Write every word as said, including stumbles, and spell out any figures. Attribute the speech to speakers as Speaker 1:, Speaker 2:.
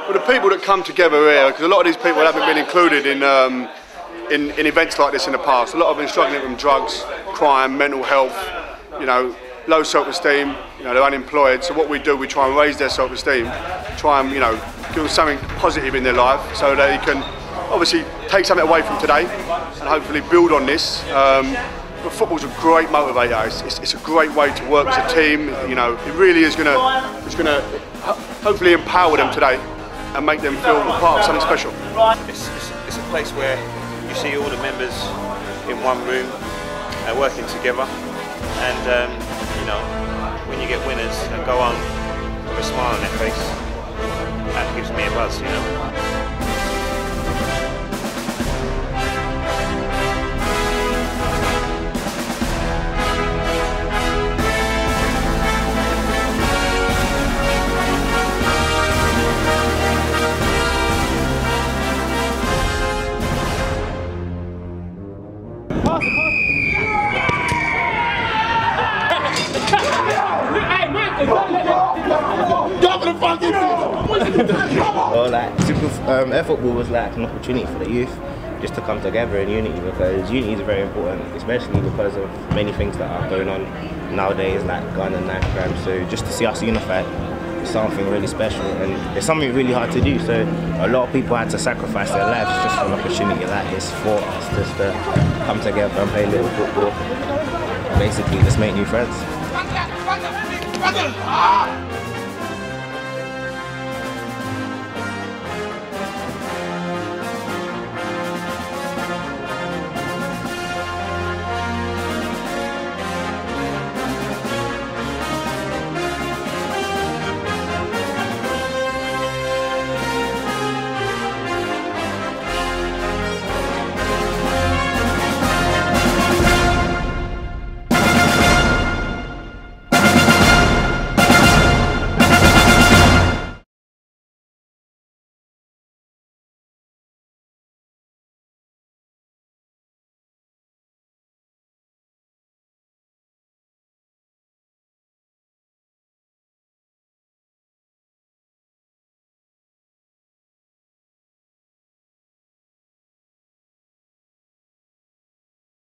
Speaker 1: Well, the people that come together here, because a lot of these people haven't been included in, um, in in events like this in the past. A lot of them struggling with drugs, crime, mental health, you know, low self-esteem. You know, they're unemployed. So what we do, we try and raise their self-esteem, try and you know, give them something positive in their life, so they can obviously take something away from today and hopefully build on this. Um, but football's a great motivator. It's, it's, it's a great way to work as a team. You know, it really is going to, it's going to hopefully empower them today and make them feel part of something special.
Speaker 2: It's, it's, it's a place where you see all the members in one room uh, working together, and um, you know, when you get winners and go on with a smile on their face, that gives me a buzz, you know.
Speaker 3: Well, like, um, air football was like an opportunity for the youth just to come together in unity, because unity is very important, especially because of many things that are going on nowadays, like gun and knife crime. So just to see us unified is something really special, and it's something really hard to do. So a lot of people had to sacrifice their lives just for an opportunity like this for us just to come together and play a little football. Basically, just make new friends.